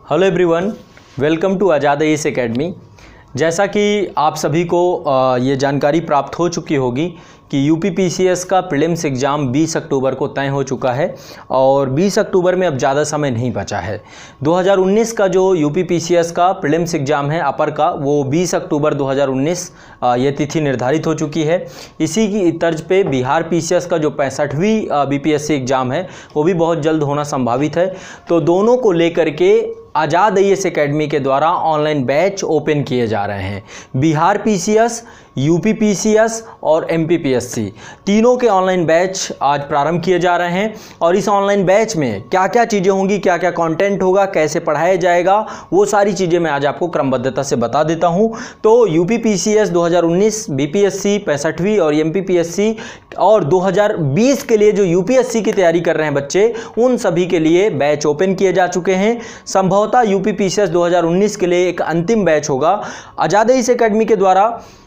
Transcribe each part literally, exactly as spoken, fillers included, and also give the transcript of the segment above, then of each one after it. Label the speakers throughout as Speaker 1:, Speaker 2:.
Speaker 1: Hello everyone, welcome to Azad IAS academy. जैसा कि आप सभी को ये जानकारी प्राप्त हो चुकी होगी कि यूपीपीसीएस का प्रीलिम्स एग्ज़ाम बीस अक्टूबर को तय हो चुका है और बीस अक्टूबर में अब ज़्यादा समय नहीं बचा है। दो हज़ार उन्नीस का जो यूपीपीसीएस का प्रीलिम्स एग्ज़ाम है अपर का, वो बीस अक्टूबर दो हज़ार उन्नीस ये तिथि निर्धारित हो चुकी है। इसी की तर्ज पे बिहार पीसीएस का जो पैंसठवीं बीपीएससी एग्ज़ाम है वो भी बहुत जल्द होना संभावित है। तो दोनों को लेकर के आज़ाद आईएएस एकेडमी के द्वारा ऑनलाइन बैच ओपन किए जा रहे हैं। बिहार पीसीएस, यूपी पीसीएस और एमपीपीएससी तीनों के ऑनलाइन बैच आज प्रारंभ किए जा रहे हैं। और इस ऑनलाइन बैच में क्या क्या चीज़ें होंगी, क्या क्या कंटेंट होगा, कैसे पढ़ाया जाएगा, वो सारी चीज़ें मैं आज आपको क्रमबद्धता से बता देता हूं। तो यूपी पीसीएस दो हज़ार उन्नीस, बीपीएससी पैंसठवीं और एमपीपीएससी और दो हज़ार बीस के लिए जो यूपीएससी की तैयारी कर रहे हैं बच्चे, उन सभी के लिए बैच ओपन किए जा चुके हैं। संभवतः यूपीपीसीएस दो हज़ार उन्नीस के लिए एक अंतिम बैच होगा। आज़ाद आईएएस एकेडमी के द्वारा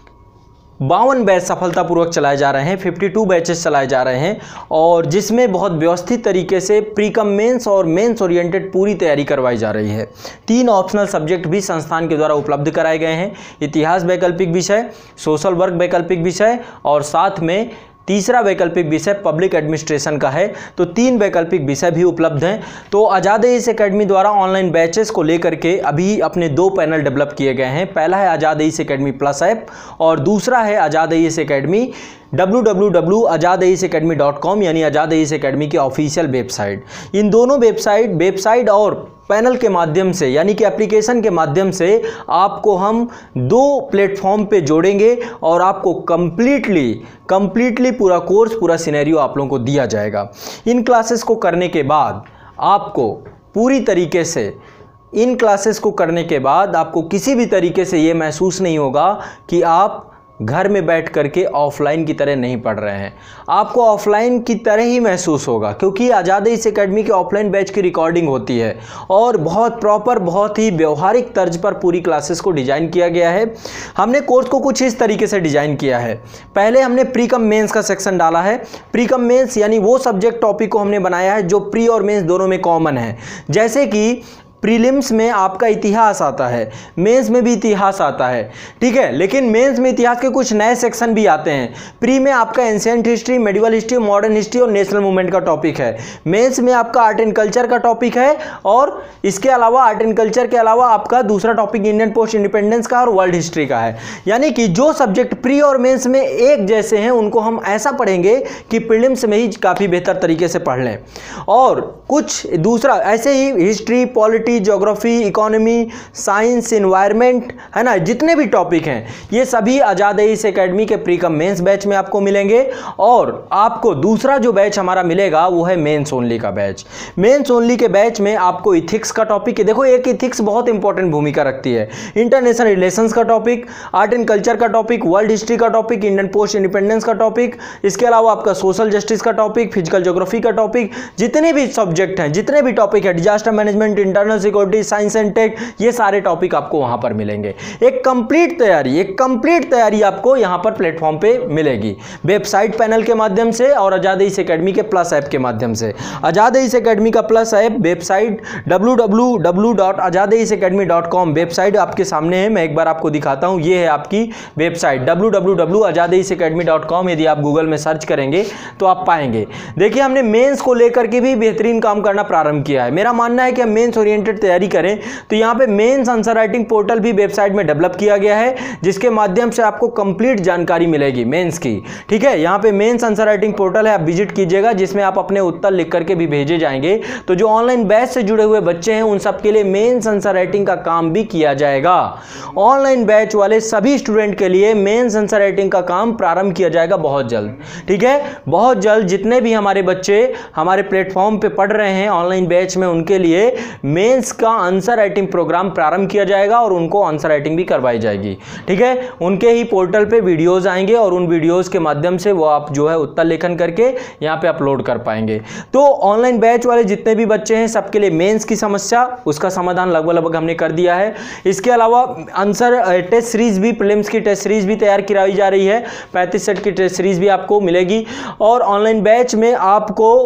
Speaker 1: बावन बैच सफलतापूर्वक चलाए जा रहे हैं, बावन बैचेस चलाए जा रहे हैं और जिसमें बहुत व्यवस्थित तरीके से प्रीकम मेंस और मेंस ओरिएंटेड पूरी तैयारी करवाई जा रही है। तीन ऑप्शनल सब्जेक्ट भी संस्थान के द्वारा उपलब्ध कराए गए हैं, इतिहास वैकल्पिक विषय, सोशल वर्क वैकल्पिक विषय और साथ में तीसरा वैकल्पिक विषय पब्लिक एडमिनिस्ट्रेशन का है। तो तीन वैकल्पिक विषय भी उपलब्ध हैं। तो आज़ाद आईएएस एकेडमी द्वारा ऑनलाइन बैचेस को लेकर के अभी अपने दो पैनल डेवलप किए गए हैं। पहला है Azad IAS academy plus app और दूसरा है Azad IAS academy W W W dot Azad I A S academy dot com यानी आज़ाद आईएएस एकेडमी की ऑफिशियल वेबसाइट। इन दोनों वेबसाइट वेबसाइट और पैनल के माध्यम से यानी कि एप्लीकेशन के माध्यम से आपको हम दो प्लेटफॉर्म पे जोड़ेंगे और आपको कंप्लीटली कंप्लीटली पूरा कोर्स, पूरा सिनेरियो आप लोगों को दिया जाएगा। इन क्लासेस को करने के बाद आपको पूरी तरीके से इन क्लासेस को करने के बाद आपको किसी भी तरीके से ये महसूस नहीं होगा कि आप घर में बैठ करके ऑफलाइन की तरह नहीं पढ़ रहे हैं। आपको ऑफलाइन की तरह ही महसूस होगा, क्योंकि आज़ाद आईएएस एकेडमी के ऑफलाइन बैच की रिकॉर्डिंग होती है और बहुत प्रॉपर, बहुत ही व्यवहारिक तर्ज पर पूरी क्लासेस को डिज़ाइन किया गया है। हमने कोर्स को कुछ इस तरीके से डिज़ाइन किया है। पहले हमने प्रीकम मेंस का सेक्शन डाला है। प्रीकम मेंस यानी वो सब्जेक्ट टॉपिक को हमने बनाया है जो प्री और मेंस दोनों में कॉमन है। जैसे कि प्रीलिम्स में आपका इतिहास आता है, मेंस में भी इतिहास आता है, ठीक है, लेकिन मेंस में इतिहास के कुछ नए सेक्शन भी आते हैं। प्री में आपका ancient history, medieval history, modern history और नेशनल मूवमेंट का टॉपिक है। मेंस में आपका आर्ट एंड कल्चर का टॉपिक है और इसके अलावा आर्ट एंड कल्चर के अलावा आपका दूसरा टॉपिक इंडियन पोस्ट इंडिपेंडेंस का और वर्ल्ड हिस्ट्री का है। यानी कि जो सब्जेक्ट प्री और मेंस में एक जैसे हैं उनको हम ऐसा पढ़ेंगे कि प्रीलिम्स में ही काफ़ी बेहतर तरीके से पढ़ लें। और कुछ दूसरा ऐसे ही history, polity, geography, economy, science, environment, है ना, जितने भी टॉपिक हैं ये सभी आज़ाद आईएएस एकेडमी के प्रीकम मेंस बैच में आपको मिलेंगे। और आपको दूसरा जो बैच हमारा मिलेगा वो है मेंस ओनली का बैच। मेंस ओनली के बैच में आपको इथिक्स का टॉपिक है। देखो, एक इथिक्स बहुत इंपॉर्टेंट भूमिका रखती है। इंटरनेशनल रिलेशंस का टॉपिक, आर्ट एंड कल्चर का टॉपिक, वर्ल्ड हिस्ट्री का टॉपिक, इंडियन पोस्ट इंडिपेंडेंस का टॉपिक, इसके अलावा आपका सोशल जस्टिस का टॉपिक, फिजिकल ज्योग्राफी का टॉपिक, जितने भी सब्जेक्ट हैं, जितने भी टॉपिक है, disaster management, internal security, science and tech, ये सारे टॉपिक आपको वहां पर मिलेंगे। एक कंप्लीट तैयारी एक कंप्लीट तैयारी आपको यहां पर प्लेटफॉर्म पे मिलेगी, वेबसाइट पैनल के माध्यम से और आज़ाद आईएएस एकेडमी के प्लस ऐप के माध्यम से। आज़ाद आईएएस एकेडमी का plus app website W W W dot Azad I A S academy dot com website आपके सामने है। मैं एक बार आपको दिखाता हूं, ये है आपकी website W W W dot Azad I A S academy dot com. यदि आप गूगल में सर्च करेंगे तो आप पाएंगे। देखिए, हमने मेंस को लेकर के भी बेहतरीन काम करना प्रारंभ किया है। मेरा मानना है कि हम मेंस ओरिएंटेड तैयारी करें तो यहां पे मेंस आंसर राइटिंग पोर्टल भी वेबसाइट में डेवलप किया गया है, जिसके माध्यम से आपको कंप्लीट जानकारी मिलेगी मेंस की, ठीक है। यहां पे मेंस आंसर राइटिंग पोर्टल है, आप विजिट कीजिएगा, जिसमें आप अपने उत्तर लिख करके भी भेजे जाएंगे। तो जो ऑनलाइन बैच से जुड़े हुए बच्चे हैं उन सबके लिए मेंस आंसर राइटिंग का काम भी किया जाएगा। ऑनलाइन बैच वाले सभी स्टूडेंट के लिए मेंस आंसर राइटिंग का काम प्रारंभ किया जाएगा बहुत जल्द, ठीक है, बहुत जल्द। जितने भी हमारे बच्चे हमारे प्लेटफॉर्म पे पढ़ रहे हैं ऑनलाइन बैच में, उनके लिए मेंस का आंसर राइटिंग प्रोग्राम प्रारंभ किया जाएगा और उनको आंसर राइटिंग भी करवाई जाएगी, ठीक है। उनके ही पोर्टल पे वीडियोस आएंगे और उन वीडियोस के माध्यम से वो आप जो है उत्तर लेखन करके यहाँ पे अपलोड कर पाएंगे। तो ऑनलाइन बैच वाले जितने भी बच्चे हैं सबके लिए मेंस की समस्या, उसका समाधान लगभग लगभग हमने कर दिया है। इसके अलावा आंसर टेस्ट सीरीज भी, प्रीलिम्स की टेस्ट सीरीज भी तैयार कराई जा रही है। पैंतीस सेट की टेस्ट सीरीज भी आपको मिलेगी और ऑनलाइन बैच में आपको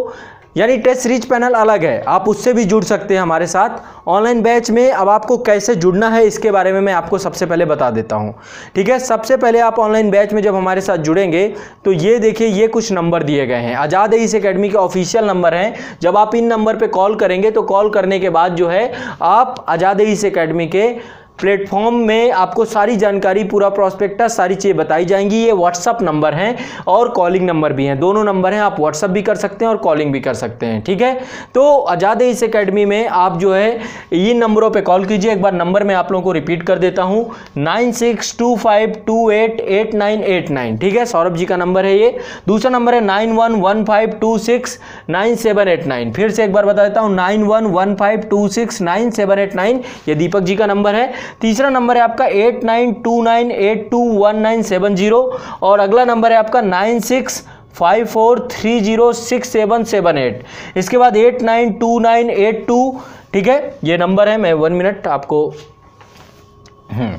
Speaker 1: यानी टेस्ट सीरीज पैनल अलग है, आप उससे भी जुड़ सकते हैं हमारे साथ। ऑनलाइन बैच में अब आपको कैसे जुड़ना है इसके बारे में मैं आपको सबसे पहले बता देता हूं, ठीक है। सबसे पहले आप ऑनलाइन बैच में जब हमारे साथ जुड़ेंगे तो ये देखिए, ये कुछ नंबर दिए गए हैं, आज़ाद एईस एकेडमी के ऑफिशियल नंबर हैं। जब आप इन नंबर पे कॉल करेंगे तो कॉल करने के बाद जो है आप आज़ाद एईस एकेडमी के प्लेटफॉर्म में आपको सारी जानकारी, पूरा प्रॉस्पेक्टस, सारी चीज़ें बताई जाएंगी। ये व्हाट्सअप नंबर हैं और कॉलिंग नंबर भी हैं, दोनों नंबर हैं, आप व्हाट्सअप भी कर सकते हैं और कॉलिंग भी कर सकते हैं, ठीक है। तो आज़ाद एईस एकेडमी में आप जो है इन नंबरों पे कॉल कीजिए। एक बार नंबर मैं आप लोगों को रिपीट कर देता हूँ, nine six two five two eight eight nine eight nine, ठीक है, सौरभ जी का नंबर है ये। दूसरा नंबर है nine one one five two six nine seven eight nine, फिर से एक बार बता देता हूँ, nine one one five two six nine seven eight nine, ये दीपक जी का नंबर है। तीसरा नंबर है आपका eight nine two nine eight two one nine seven zero, और अगला नंबर है आपका nine six five four three zero six seven seven eight, इसके बाद eight nine two nine eight two, ठीक है, ये नंबर है। मैं वन मिनट आपको हम्म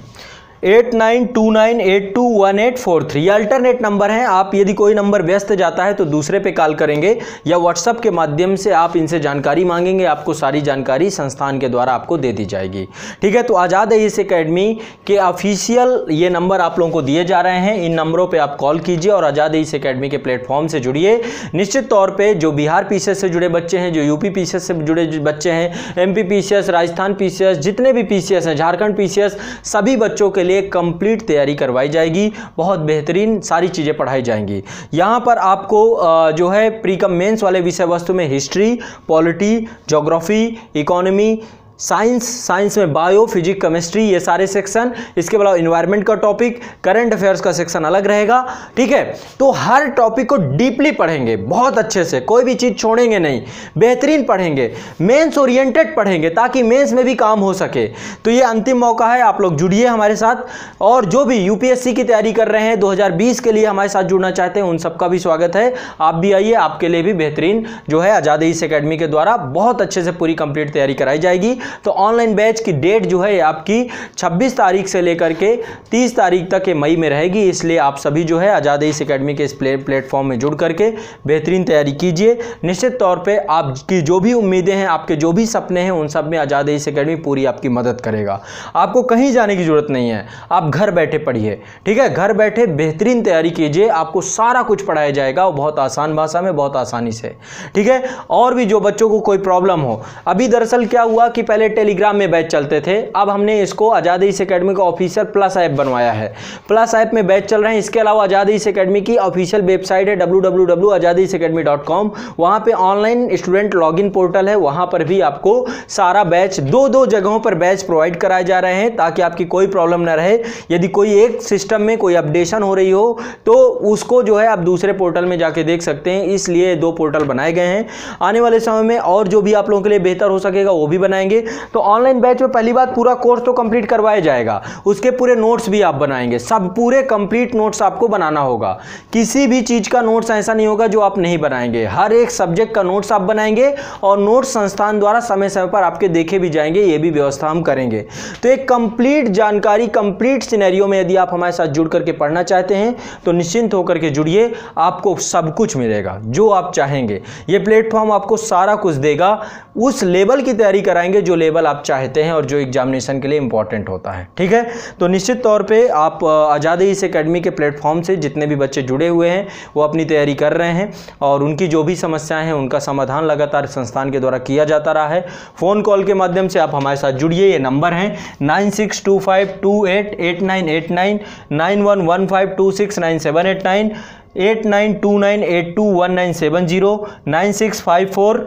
Speaker 1: eight nine two nine eight two one eight four three, ये अल्टरनेट नंबर हैं। आप यदि कोई नंबर व्यस्त जाता है तो दूसरे पे कॉल करेंगे या व्हाट्सएप के माध्यम से आप इनसे जानकारी मांगेंगे, आपको सारी जानकारी संस्थान के द्वारा आपको दे दी जाएगी, ठीक है। तो आज़ाद एईस एकेडमी के ऑफिशियल ये नंबर आप लोगों को दिए जा रहे हैं, इन नंबरों पर आप कॉल कीजिए और आज़ाद एईस एकेडमी के प्लेटफॉर्म से जुड़िए। निश्चित तौर पर जो बिहार पीसीएस से जुड़े बच्चे हैं, जो यूपी पीसीएस से जुड़े बच्चे हैं, एमपी पीसीएस, राजस्थान पीसीएस, जितने भी पीसीएस हैं, झारखंड पीसीएस, सभी बच्चों के कंप्लीट तैयारी करवाई जाएगी, बहुत बेहतरीन सारी चीज़ें पढ़ाई जाएंगी। यहाँ पर आपको जो है प्री कम मेंस वाले विषय वस्तु में history, polity, geography, economy, science, science में बायो, फिजिक्स, केमिस्ट्री, ये सारे सेक्शन, इसके अलावा इन्वायरमेंट का टॉपिक, करंट अफेयर्स का सेक्शन अलग रहेगा, ठीक है। तो हर टॉपिक को डीपली पढ़ेंगे, बहुत अच्छे से, कोई भी चीज़ छोड़ेंगे नहीं, बेहतरीन पढ़ेंगे, मेंस ओरिएंटेड पढ़ेंगे ताकि मेंस में भी काम हो सके। तो ये अंतिम मौका है, आप लोग जुड़िए हमारे साथ। और जो भी यूपीएससी की तैयारी कर रहे हैं, दो हज़ार बीस के लिए हमारे साथ जुड़ना चाहते हैं, उन सबका भी स्वागत है। आप भी आइए, आपके लिए भी बेहतरीन जो है आज़ाद एईस एकेडमी के द्वारा बहुत अच्छे से पूरी कंप्लीट तैयारी कराई जाएगी। तो ऑनलाइन बैच की डेट जो है आपकी छब्बीस तारीख से लेकर के तीस तारीख तक के मई में रहेगी, इसलिए आप सभी जो है आज़ाद एईस एकेडमी के इस प्ले प्लेटफॉर्म में जुड़ करके बेहतरीन तैयारी कीजिए। निश्चित तौर पे आपकी जो भी उम्मीदें हैं, आपके जो भी सपने हैं, उन सब में आज़ाद एईस एकेडमी पूरी आपकी मदद करेगा। आपको कहीं जाने की जरूरत नहीं है, आप घर बैठे पढ़िए, ठीक है, घर बैठे बेहतरीन तैयारी कीजिए, आपको सारा कुछ पढ़ाया जाएगा और बहुत आसान भाषा में, बहुत आसानी से, ठीक है। और भी जो बच्चों को कोई प्रॉब्लम हो, अभी दरअसल क्या हुआ कि पहले टेलीग्राम में बैच चलते थे, अब हमने इसको आज़ाद एईस एकेडमी का ऑफिशियल प्लस ऐप बनवाया है, प्लस ऐप में बैच चल रहे हैं। इसके अलावा आज़ाद एईस एकेडमी की ऑफिशियल वेबसाइट है W W W dot Azad IAS academy dot com, वहां पे ऑनलाइन स्टूडेंट लॉगिन पोर्टल है, वहां पर भी आपको सारा बैच, दो दो जगहों पर बैच प्रोवाइड कराए जा रहे हैं ताकि आपकी कोई प्रॉब्लम ना रहे। यदि कोई एक सिस्टम में कोई अपडेशन हो रही हो तो उसको जो है आप दूसरे पोर्टल में जाके देख सकते हैं, इसलिए दो पोर्टल बनाए गए हैं। आने वाले समय में और जो भी आप लोगों के लिए बेहतर हो सकेगा वो भी बनाएंगे। तो ऑनलाइन बैच में पहली बात, पूरा कोर्स तो कंप्लीट करवाया जाएगा, उसके पूरे नोट्स भी आप बनाएंगे, सब पूरे कंप्लीट नोट्स आपको बनाना होगा। किसी भी चीज का नोट्स ऐसा नहीं होगा जो आप नहीं बनाएंगे, हर एक सब्जेक्ट का नोट्स आप बनाएंगे और नोट्स संस्थान द्वारा समय समय पर आपके देखे भी जाएंगे, ये भी व्यवस्था हम करेंगे। तो एक कंप्लीट जानकारी, कंप्लीट सिनेरियो में यदि आप हमारे साथ जुड़ करके पढ़ना चाहते हैं तो निश्चिंत होकर के जुड़िए, आपको सब कुछ मिलेगा जो आप चाहेंगे। ये प्लेटफॉर्म आपको सारा कुछ देगा, उस लेवल की तैयारी कराएंगे जो लेवल आप चाहते हैं और जो एग्जामिनेशन के लिए इंपॉर्टेंट होता है, ठीक है। तो निश्चित तौर पे आप आज़ाद एईस एकेडमी के प्लेटफॉर्म से जितने भी बच्चे जुड़े हुए हैं वो अपनी तैयारी कर रहे हैं और उनकी जो भी समस्याएं हैं उनका समाधान लगातार संस्थान के द्वारा किया जाता रहा है। फ़ोन कॉल के माध्यम से आप हमारे साथ जुड़िए, ये नंबर हैं nine six two five two eight eight nine eight nine, nine one one five two six nine seven eight nine, eight nine two nine eight two one nine seven zero, nine six five four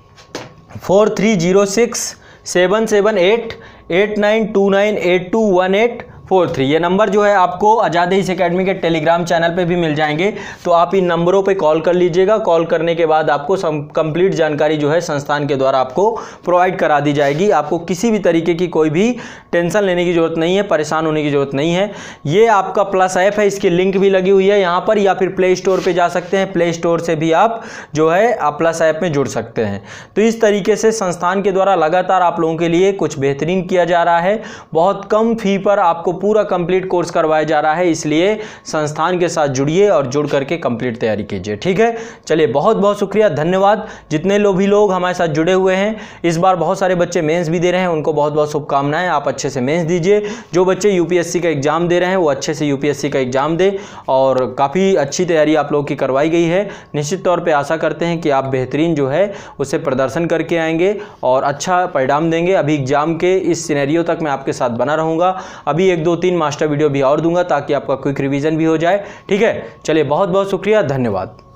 Speaker 1: four three zero six seven seven eight, eight nine two nine eight two one eight four three. ये number जो है आपको Azad IAS academy के Telegram channel पे भी मिल जाएंगे, तो आप इन नंबरों पे कॉल कर लीजिएगा। कॉल करने के बाद आपको कंप्लीट जानकारी जो है संस्थान के द्वारा आपको प्रोवाइड करा दी जाएगी। आपको किसी भी तरीके की कोई भी टेंशन लेने की ज़रूरत नहीं है, परेशान होने की ज़रूरत नहीं है। ये आपका प्लस ऐप है, इसकी लिंक भी लगी हुई है यहाँ पर, या फिर प्ले स्टोर पर जा सकते हैं, प्ले स्टोर से भी आप जो है आप प्लस ऐप में जुड़ सकते हैं। तो इस तरीके से संस्थान के द्वारा लगातार आप लोगों के लिए कुछ बेहतरीन किया जा रहा है। बहुत कम फी पर आपको पूरा कंप्लीट कोर्स करवाया जा रहा है, इसलिए संस्थान के साथ जुड़िए और जुड़ करके कंप्लीट तैयारी कीजिए। ठीक है, चलिए बहुत बहुत शुक्रिया, धन्यवाद जितने लोग भी लोग हमारे साथ जुड़े हुए हैं। इस बार बहुत सारे बच्चे मेंस भी दे रहे हैं, उनको बहुत बहुत शुभकामनाएं। आप अच्छे से मेंस दीजिए। जो बच्चे यूपीएससी का एग्जाम दे रहे हैं वो अच्छे से यूपीएससी का एग्जाम दे, और काफ़ी अच्छी तैयारी आप लोगों की करवाई गई है। निश्चित तौर पे आशा करते हैं कि आप बेहतरीन जो है उससे प्रदर्शन करके आएंगे और अच्छा परिणाम देंगे। अभी एग्जाम के इस सिनेरियो तक मैं आपके साथ बना रहूँगा। अभी एक दो तीन मास्टर वीडियो भी और दूंगा ताकि आपका क्विक रिवीजन भी हो जाए। ठीक है, चलिए बहुत बहुत शुक्रिया, धन्यवाद।